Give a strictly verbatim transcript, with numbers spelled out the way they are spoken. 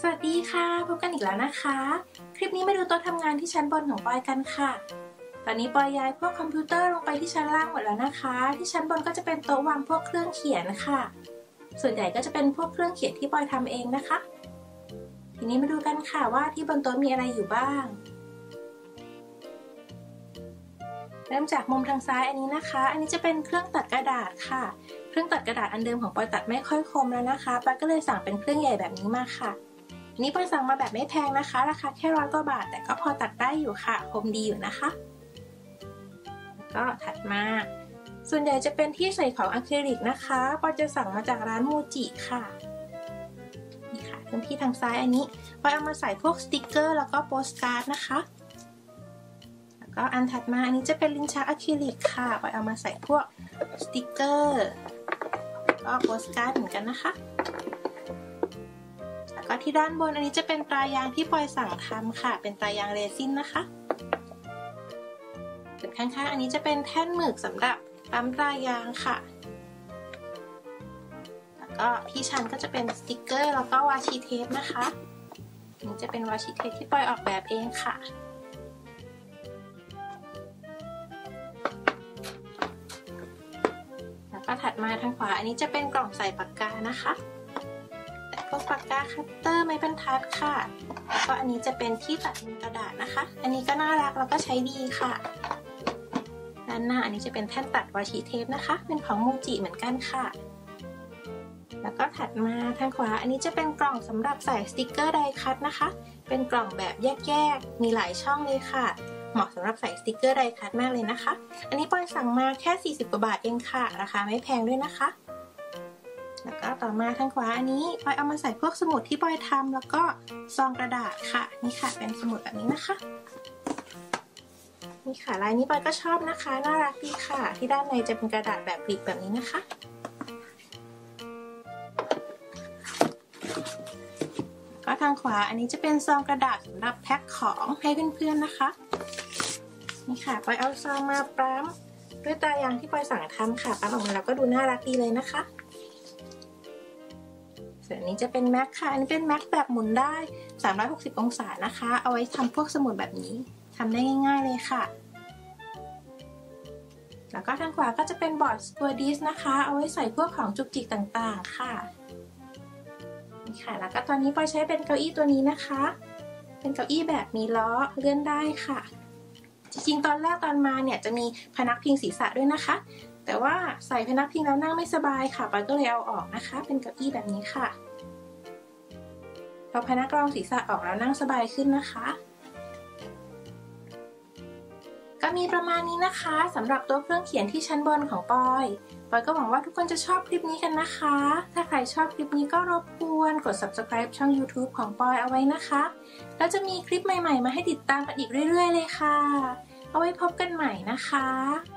วัสดีค่ะพบกันอีกแล้วนะคะคลิปนี้มาดูโต๊ะทำงานที่ชั้นบนของปอยกันค่ะตอนนี้ปอยย้ายพวกคอมพิวเตอร์ลงไปที่ชั้นล่างหมดแล้วนะคะที่ชั้นบนก็จะเป็นโต๊ะวางพวกเครื่องเขียนค่ะส่วนใหญ่ก็จะเป็นพวกเครื่องเขียนที่ปอยทำเองนะคะทีนี้มาดูกันค่ะว่าที่บนโต๊ะมีอะไรอยู่บ้างเริ่มจากมุมทางซ้ายอันนี้นะคะอันนี้จะเป็นเครื่องตัดกระดาษค่ะเครื่องตัดกระดาษอันเดิมของปอยตัดไม่ค่อยคมแล้วนะคะปอยก็เลยสั่งเป็นเครื่องใหญ่แบบนี้มาค่ะอันนี้ปอยสั่งมาแบบไม่แพงนะคะราคาแค่ร้อยกว่าบาทแต่ก็พอตัดได้อยู่ค่ะคมดีอยู่นะคะก็ถัดมาส่วนใหญ่จะเป็นที่ใส่ของอะคริลิกนะคะปอยจะสั่งมาจากร้านมูจิค่ะนี่ค่ะพื้นที่ทางซ้ายอันนี้ปอยเอามาใส่พวกสติกเกอร์แล้วก็โปสการ์ดนะคะก็อันถัดมาอันนี้จะเป็นลิ้นชักอะคริลิกค่ะปอยเอามาใส่พวกสติกเกอร์ก็โปสการ์ดเหมือนกันนะคะแล้วก็ที่ด้านบนอันนี้จะเป็นตรายางที่ปอยสั่งทำค่ะเป็นตรายางเรซินนะคะส่วนข้างๆอันนี้จะเป็นแท่นหมึกสำหรับปั๊มตรายางค่ะแล้วก็ที่ชั้นก็จะเป็นสติกเกอร์แล้วก็วาชิเทปนะคะนี่จะเป็นวาชิเทปที่ปอยออกแบบเองค่ะก็ถัดมาทางขวาอันนี้จะเป็นกล่องใส่ปากกานะคะแต่พวกปากกาคัตเตอร์ไม้บรรทัดค่ะแล้วก็อันนี้จะเป็นที่ตัดมุมกระดาษนะคะอันนี้ก็น่ารักแล้วก็ใช้ดีค่ะด้านหน้าอันนี้จะเป็นแท่นตัดวาชิเทปนะคะเป็นของมูจิเหมือนกันค่ะแล้วก็ถัดมาทางขวาอันนี้จะเป็นกล่องสำหรับใส่สติกเกอร์ไดคัตนะคะเป็นกล่องแบบแยกๆมีหลายช่องเลยค่ะเหมาะสำหรับใส่สติกเกอร์ไดคัตมากเลยนะคะอันนี้ปอยสั่งมาแค่สี่สิบกว่าบาทเองค่ะราคาไม่แพงด้วยนะคะแล้วก็ต่อมาทางขวาอันนี้ปอยเอามาใส่พวกสมุดที่ปอยทำแล้วก็ซองกระดาษค่ะนี่ค่ะเป็นสมุดแบบนี้นะคะนี่ค่ะลายนี้ปอยก็ชอบนะคะน่ารักดีค่ะที่ด้านในจะเป็นกระดาษแบบกริบแบบนี้นะคะก็ทางขวาอันนี้จะเป็นซองกระดาษสำหรับแพ็คของให้เพื่อนๆนะคะนี่ค่ะปอยเอาซองมาปั๊มด้วยตรายางที่ปอยสั่งทำค่ะปั๊มออกมาแล้วก็ดูน่ารักดีเลยนะคะส่วนนี้จะเป็นแม็กค่ะอันนี้เป็นแม็กแบบหมุนได้สามร้อยหกสิบองศานะคะเอาไว้ทำพวกสมุดแบบนี้ทำได้ง่ายๆเลยค่ะแล้วก็ทางขวาก็จะเป็นบอร์ดตัวดิสนะคะเอาไว้ใส่พวกของจุกจิกต่างๆค่ะนี่ค่ะแล้วก็ตอนนี้ปอยใช้เป็นเก้าอี้ตัวนี้นะคะเป็นเก้าอี้แบบมีล้อเลื่อนได้ค่ะจริงๆตอนแรกตอนมาเนี่ยจะมีพนักพิงศีรษะด้วยนะคะแต่ว่าใส่พนักพิงแล้วนั่งไม่สบายค่ะปอยก็เลยเอาออกนะคะเป็นเก้าอี้แบบนี้ค่ะพอพนักรองศีรษะออกแล้วนั่งสบายขึ้นนะคะก็มีประมาณนี้นะคะสำหรับตัวเครื่องเขียนที่ชั้นบนของปอยปอยก็หวังว่าทุกคนจะชอบคลิปนี้กันนะคะถ้าใครชอบคลิปนี้ก็รบกวนกด ซับสไครบ์ ช่อง ยูทูบ ของปอยเอาไว้นะคะแล้วจะมีคลิปใหม่ๆมาให้ติดตามกันอีกเรื่อยๆเลยค่ะเอาไว้พบกันใหม่นะคะ